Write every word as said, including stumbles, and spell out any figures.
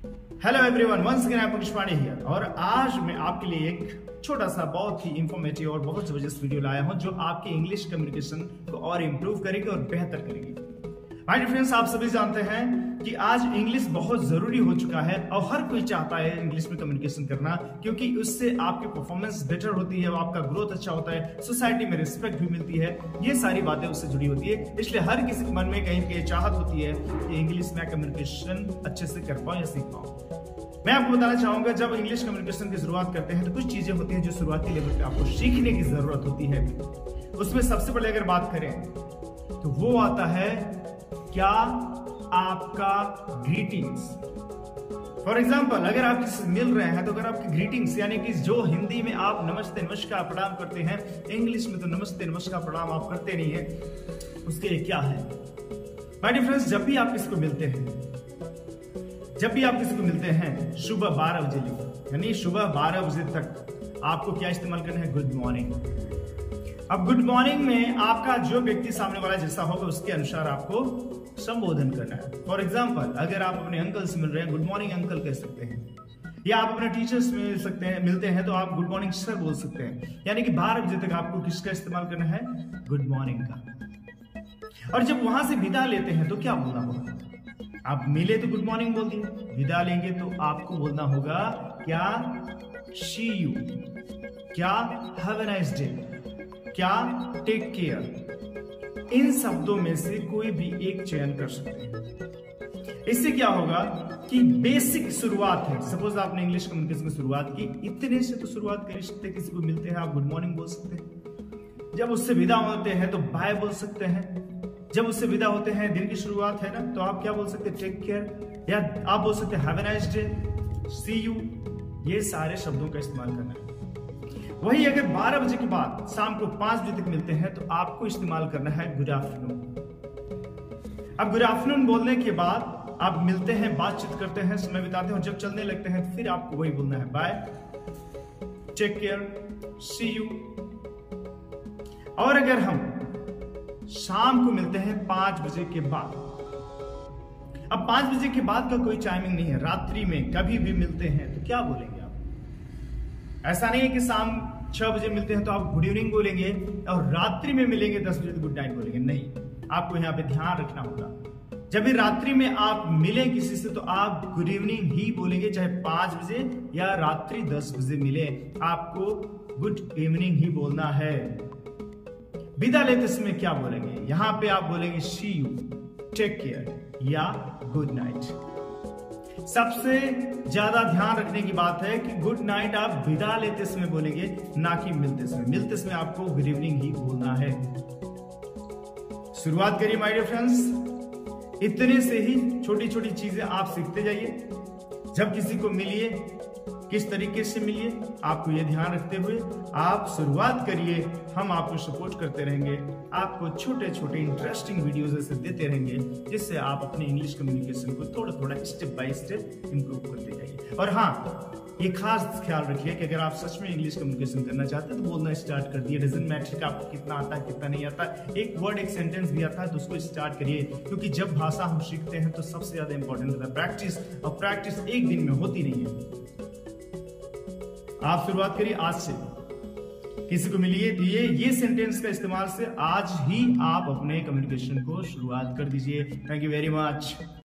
Hello everyone, once again I Pankaj Pandey here और आज मैं आपके लिए एक छोटा सा बहुत ही इंफॉर्मेटिव और बहुत जबरदस्त वीडियो लाया हूं जो आपके इंग्लिश कम्युनिकेशन को और इम्प्रूव करेगी और बेहतर करेगी। माय डियर फ्रेंड्स, आप सभी जानते हैं कि आज इंग्लिश बहुत जरूरी हो चुका है और हर कोई चाहता है इंग्लिश में कम्युनिकेशन करना, क्योंकि उससे आपकी परफॉर्मेंस बेटर होती है, आपका ग्रोथ अच्छा होता है, सोसाइटी में रिस्पेक्ट भी मिलती है। ये सारी बातें उससे जुड़ी होती है, इसलिए हर किसी के मन में कहीं कहीं चाहत होती है कि इंग्लिश में कम्युनिकेशन अच्छे से कर पाऊं या सीख पाऊं। मैं आपको बताना चाहूंगा, जब इंग्लिश कम्युनिकेशन की शुरुआत करते हैं तो कुछ चीजें होती हैं जो शुरुआती लेवल पे आपको सीखने की जरूरत होती है। उसमें सबसे पहले अगर बात करें तो वो आता है क्या आपका ग्रीटिंग्स। फॉर एग्जाम्पल, अगर आप किसी से मिल रहे हैं तो अगर आपकी ग्रीटिंग्स यानी कि जो हिंदी में आप नमस्ते नमस्कार प्रणाम करते हैं, इंग्लिश में तो नमस्ते नमस्कार प्रणाम आप करते नहीं है, उसके लिए क्या है। माय डियर फ्रेंड्स, जब भी आप किसी को मिलते हैं जब भी आप किसी को मिलते हैं सुबह बारह बजे लिखो, यानी सुबह बारह बजे तक आपको क्या इस्तेमाल करना है, गुड मॉर्निंग। अब गुड मॉर्निंग में आपका जो व्यक्ति सामने वाला जैसा होगा उसके अनुसार आपको संबोधन करना है। फॉर एग्जाम्पल, अगर आप अपने अंकल से मिल रहे हैं, गुड मॉर्निंग अंकल कह सकते हैं, या आप अपने टीचर्स में मिल सकते हैं मिलते हैं तो आप गुड मॉर्निंग सर बोल सकते हैं। यानी कि बारह बजे तक आपको किसका इस्तेमाल करना है, गुड मॉर्निंग का। और जब वहां से विदा लेते हैं तो क्या बोलना होगा, आप मिले तो गुड मॉर्निंग बोल दिए, विदा लेंगे तो आपको बोलना होगा क्या, सी यू, क्या हैव अ नाइस डे, क्या टेक केयर। इन शब्दों में से कोई भी एक चयन कर सकते हैं। इससे क्या होगा कि बेसिक शुरुआत है। सपोज आपने इंग्लिश कम्युनिकेशन की शुरुआत की, इतने से तो शुरुआत कर सकते हैं। किसी को मिलते हैं आप गुड मॉर्निंग बोल सकते हैं, जब उससे विदा होते हैं तो बाय बोल सकते हैं, जब उससे विदा होते हैं दिन की शुरुआत है ना, तो आप क्या बोल सकते हैं, टेक केयर, या आप बोल सकते हैं have a nice day, see you. ये सारे शब्दों का इस्तेमाल करना है। वही अगर बारह बजे के बाद शाम को पांच बजे तक मिलते हैं तो आपको इस्तेमाल करना है गुड आफ्टरनून। अब गुड आफ्टरनून बोलने के बाद आप मिलते हैं, बातचीत करते हैं, समय बिताते हैं, और जब चलने लगते हैं फिर आपको वही बोलना है, bye, take care, see you. और अगर हम शाम को मिलते हैं पांच बजे के बाद, अब पांच बजे के बाद का कोई टाइमिंग नहीं है, रात्रि में कभी भी मिलते हैं तो क्या बोलेंगे आप। ऐसा नहीं है कि शाम छह बजे मिलते हैं तो आप गुड इवनिंग बोलेंगे और रात्रि में मिलेंगे दस बजे तो गुड नाइट बोलेंगे, नहीं। आपको यहाँ पे ध्यान रखना होगा, जब भी रात्रि में आप मिले किसी से तो आप गुड इवनिंग ही बोलेंगे, चाहे पांच बजे या रात्रि दस बजे मिले, आपको गुड इवनिंग ही बोलना है। विदा लेते समय क्या बोलेंगे, यहां पे आप बोलेंगे सी यू, टेक केयर या गुड नाइट। सबसे ज्यादा ध्यान रखने की बात है कि गुड नाइट आप विदा लेते समय बोलेंगे, ना कि मिलते समय। मिलते समय आपको गुड इवनिंग ही बोलना है। शुरुआत करिए माय डियर फ्रेंड्स, इतने से ही छोटी छोटी चीजें आप सीखते जाइए। जब किसी को मिलिए किस तरीके से मिलिए, आपको यह ध्यान रखते हुए आप शुरुआत करिए। हम आपको सपोर्ट करते रहेंगे, आपको छोटे छोटे इंटरेस्टिंग वीडियोस ऐसे देते रहेंगे जिससे आप अपने इंग्लिश कम्युनिकेशन को थोड़ा थोड़ा स्टेप बाय स्टेप इंप्रूव करते जाइए। और हाँ, ये खास ख्याल रखिए कि अगर आप सच में इंग्लिश कम्युनिकेशन करना चाहते हैं तो बोलना स्टार्ट कर दिए। डजंट मैटर कि आपको कितना आता है कितना नहीं आता, एक वर्ड एक सेंटेंस भी आता है तो उसको स्टार्ट करिए, क्योंकि जब भाषा हम सीखते हैं तो सबसे ज्यादा इंपॉर्टेंट होता है प्रैक्टिस, और प्रैक्टिस एक दिन में होती नहीं है। आप शुरुआत करिए आज से, किसी को मिलिए दिए, ये सेंटेंस का इस्तेमाल से आज ही आप अपने कम्युनिकेशन को शुरुआत कर दीजिए। Thank you very much.